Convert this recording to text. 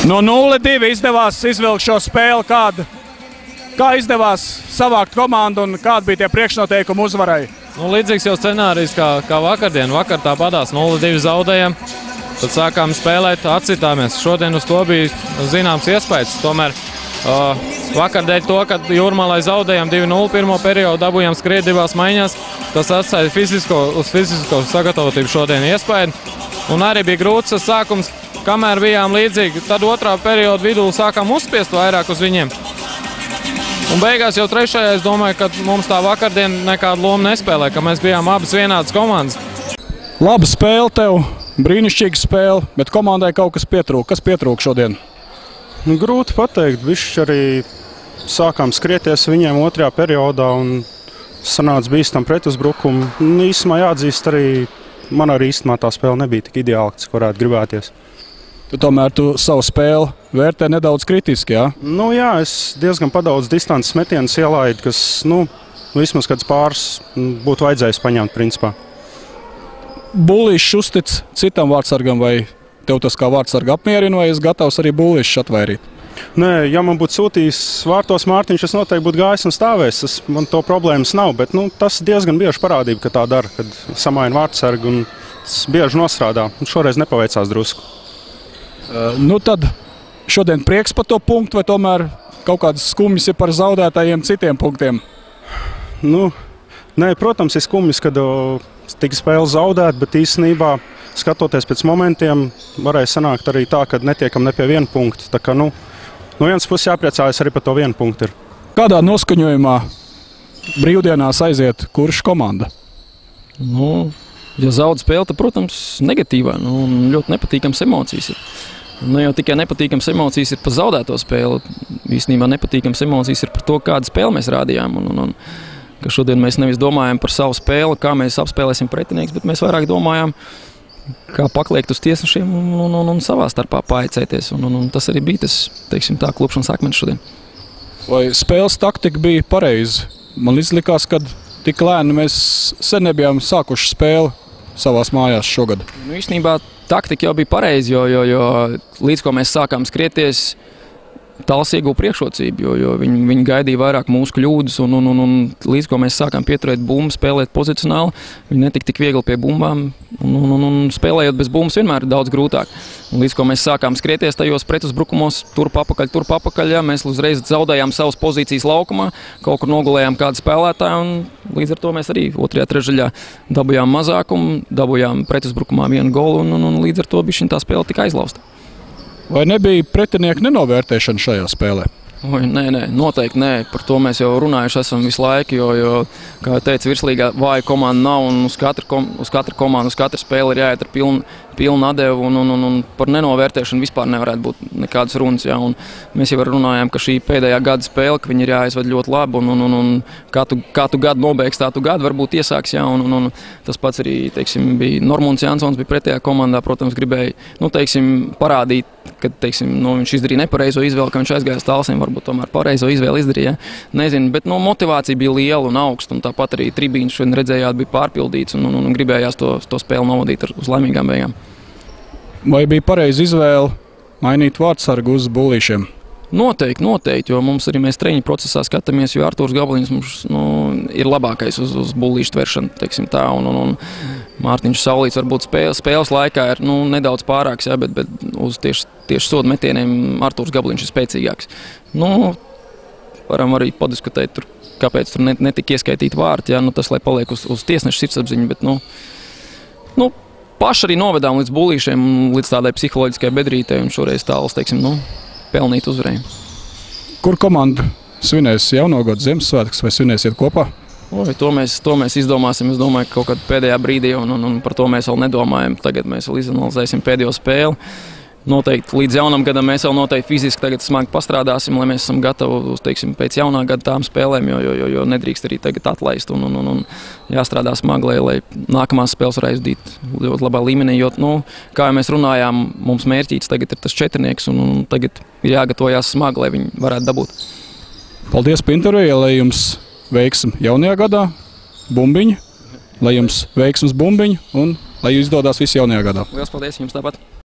No 0-2 izdevās izvilkt šo spēli. Kā izdevās savākt komandu un kādi bija tie priekšnoteikumi uzvarai? Līdzīgs jau scenārijs kā vakardien. Vakar tāpatās 0-2 zaudējām. Tad sākām spēlēt, atcitāmies. Šodien uz to bija zināms iespējas. Tomēr vakar dēļ to, ka Jūrmalai zaudējām 2-0 pirmo periodu, dabūjām skriet divās maiņās. Tas atstāja uz fizisko sagatavotību šodien iespēju. Un arī bija grūts tas sākums, kamēr bijām līdzīgi. Tad otrā perioda vidū sākām uzspiest vairāk uz viņiem. Un beigās jau trešajā es domāju, ka mums tā vakardiena nekādu lomu nespēlē, ka mēs bijām abas vienādas komandas. Laba spēle tev, brīnišķīga spēle, bet komandai kaut kas pietrūka. Kas pietrūka šodien? Grūti pateikt. Bišķi arī sākām skrieties viņiem otrajā periodā un sanāca bīstam pretuzbrukumu. Īsumā jāatzīst arī, man arī īstumā tā spēle nebija tik ideāla, cik varētu gribēties. Tomēr tu savu spēli vērtē nedaudz kritiski, jā? Jā, es diezgan padaudz distances metienus ielaidu, kas, vismaz kāds pāris būtu vajadzējis paņemt, principā. Bullīšs uztic citam vārdsargam, vai tev tas kā vārdsarga apmierina, vai es gatavs arī bullīšs atvairīt? Nē, ja man būtu sūtījis vārtos Mārtiņš, es noteikti būtu gājis un stāvēs. Man to problēmas nav, bet tas diezgan bieži parādība, ka tā dara, kad samaina vārdsargu un tas bieži nostrādā. Šoreiz nepaveicās drusku. Tad šodien prieks par to punktu, vai tomēr kaut kādas skumjas ir par zaudētājiem citiem punktiem? Nē, protams, ir skumjas, kad tika spēle zaudēt, bet īstenībā, skatoties pēc momentiem, varēja sanākt arī tā, ka netiekam ne pie viena punkta. Tā kā, no vienas puses jāpriecājas arī par to vienu punktu. Kādā noskaņojumā brīvdienās aiziet kurš komanda? Ja zaud spēle, tad, protams, negatīvā. Ļoti nepatīkams emocijas ir. Jau tikai nepatīkams emocijas ir par zaudēto spēli. Īstenībā nepatīkams emocijas ir par to, kādu spēli mēs rādījām. Ka šodien mēs nevis domājam par savu spēli, kā mēs apspēlēsim pretinieks, bet mēs vairāk domājam, kā pakliekt uz tiesnešiem un savā starpā paicēties. Tas arī bija tas, teiksim tā, klupšanas akmens šodien. Vai spēles taktika bija pareiza? Man izlikās, ka tik lēni mēs sen nebijām sākuši spēli savās mājās šogad. Īstenībā taktika jau bija pareiza, jo līdz ko mēs sākām skrieties, Tals ieguva priekšrocību, jo viņi gaidīja vairāk mūsu kļūdas un līdz ko mēs sākām pieturēt bumbu, spēlēt pozicionāli, viņi netika tik viegli pie bumbām un spēlējot bez bumbas vienmēr ir daudz grūtāk. Un līdz ko mēs sākām skrieties tajos pretuzbrukumos, turp apakaļ, mēs uzreiz zaudējām savas pozīcijas laukumā, kaut kur nogulējām kādu spēlētāju un līdz ar to mēs arī otrajā trešdaļā dabūjām mazākumu, dabūjām pretuzbrukumā vienu golu un līdz ar to bišķiņ tā spēle tika aizlausta. Vai nebija pretinieka nenovērtēšana šajā spēlē? Nē, noteikti nē. Par to mēs jau runājuši esam visu laiku, jo kā jau teicu, virslīgā vāja komanda nav un uz katru komandu, uz katru spēli ir jāiet ar pilnu atdevu un par nenovērtēšanu vispār nevarētu būt nekādas runas. Ja? Mēs jau runājām, ka šī pēdējā gada spēle, ka viņi ir jāizved ļoti labi un kā tu gadu nobeigs, tā tu gadu varbūt iesāks. Ja? Un tas pats arī, teiksim, bija Normunds Jansons bija pretējā komandā, protams, gribēja, parādīt, ka, viņš izdarīja nepareizo izvēli, ka viņš aizgāja uz Talsiem, varbūt tomēr pareizo izvēli izdarīja. Ja? Nezinu, bet motivācija bija liela un augsta, un tāpat arī tribīns šodien redzējāt bija pārpildīts un gribējās to spēli novadīt uz laimīgām beigām. Vai bija pareiza izvēle mainīt vārdsargu uz bullīšiem? Noteikti, jo mums arī mēs treniņu procesā skatāmies, jo Artūrs Gabaliņš mums ir labākais uz bullīšu tveršanu, teiksim tā, un Mārtiņš Saulīts varbūt spēles laikā ir nedaudz pārāks, ja, bet uz tieši sodu metieniem Artūrs Gabaliņš ir spēcīgāks. Varam arī padiskutēt, kāpēc tur netika ieskaitīti vārti, ja, tas, lai paliek uz tiesneša sirdsapziņu, bet paši arī novedām līdz bullīšiem, līdz tādai psiholoģiskai bedrītei, un šoreiz Tāls, teiksim, pelnīt uzvarējumu. Kur komanda svinēs jauno gadu Ziemassvētkus vai svinēsiet kopā? To mēs izdomāsim, es domāju, ka kaut kad pēdējā brīdī, un par to mēs vēl nedomājam. Tagad mēs vēl izanalizēsim pēdējo spēli. Noteikti līdz jaunam gadam mēs vēl noteikti fiziski tagad smagi pastrādāsim, lai mēs esam gatavi, teiksim, pēc jaunā gada tām spēlēm, jo nedrīkst arī tagad atlaist un jāstrādā smagi, lai nākamās spēles varētu aizdīt ļoti labā līmenī, jo, kā jau mēs runājām, mums mērķīts tagad ir tas četrnieks un tagad ir jāgatavojās smagi, lai viņi varētu dabūt. Paldies par interviju, lai jums veiksmi jaunajā gadā, bumbiņi, lai jums veiksmas bumbiņi un lai izdodas viss jaunajā gadā. Lielas paldies jums tāpat!